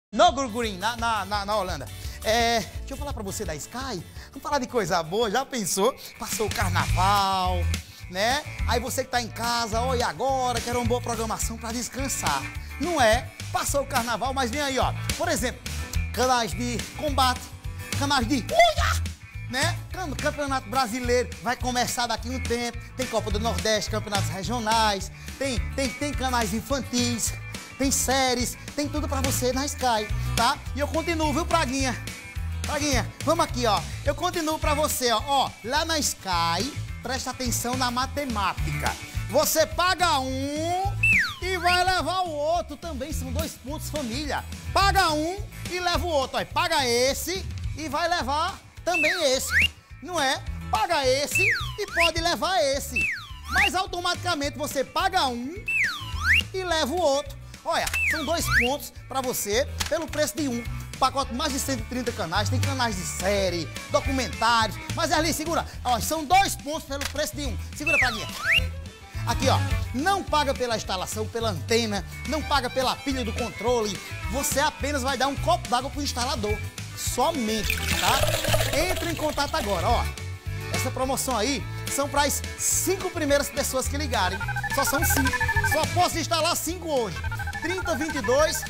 No Gurgurim, na Holanda. Deixa eu falar pra você da Sky. Vamos falar de coisa boa, já pensou? Passou o carnaval, né? Aí você que tá em casa, olha agora, quero uma boa programação pra descansar. Não é? Passou o carnaval, mas vem aí, ó. Por exemplo, canais de combate, canais de né? Campeonato brasileiro vai começar daqui a um tempo. Tem Copa do Nordeste, campeonatos regionais, tem canais infantis, tem séries, tem tudo pra você na Sky, tá? E eu continuo, viu, Praguinha? Praguinha, vamos aqui, ó. Eu continuo pra você, ó. Lá na Sky, presta atenção na matemática. Você paga um e vai levar o outro também. São 2 pontos, família. Paga um e leva o outro, ó. Paga esse e vai levar também esse. Não é? Paga esse e pode levar esse. Mas automaticamente você paga um e leva o outro. Olha, são 2 pontos pra você pelo preço de um. Pacote mais de 130 canais, tem canais de série, documentários. Mas ali, segura. Ó, são 2 pontos pelo preço de um. Segura pra mim. Aqui, ó. Não paga pela instalação, pela antena, não paga pela pilha do controle. Você apenas vai dar um copo d'água pro instalador. Somente, tá? Entre em contato agora, ó. Essa promoção aí são para as 5 primeiras pessoas que ligarem. Só são 5. Só posso instalar 5 hoje. 3022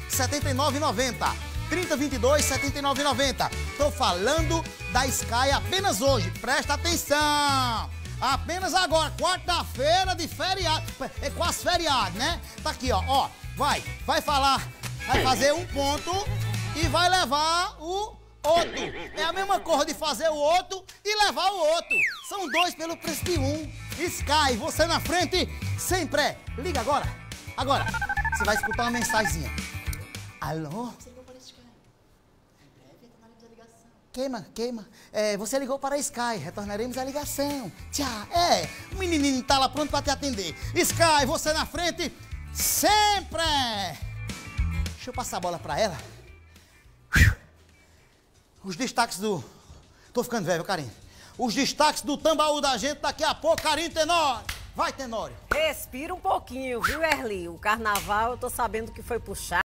79,90. 3022 79,90. Tô falando da Sky apenas hoje. Presta atenção. Apenas agora, quarta-feira de feriado. É quase feriado, né? Tá aqui, ó. Vai falar, vai fazer um ponto e vai levar o outro. É a mesma coisa de fazer o outro e levar o outro. São 2 pelo preço de um. Sky, você na frente, sempre. Liga agora. Agora, você vai escutar uma mensagenzinha. Alô? Você ligou para a Sky. Em breve retornaremos a ligação. Queima. Você ligou para a Sky, retornaremos a ligação. Tchau. O menininho tá lá pronto para te atender. Sky, você na frente, sempre. Deixa eu passar a bola para ela. Os destaques do... Tô ficando velho, Carinho. Os destaques do Tambaú da gente daqui a pouco, Carinho Tenório. Vai, Tenório. Respira um pouquinho, viu, Erli? O carnaval, eu tô sabendo que foi puxado.